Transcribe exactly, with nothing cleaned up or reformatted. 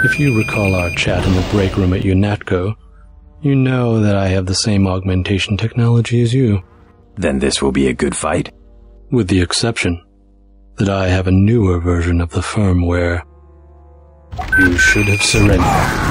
If you recall our chat in the break room at UNATCO, you know that I have the same augmentation technology as you. Then this will be a good fight? With the exception that I have a newer version of the firmware. You should have surrendered.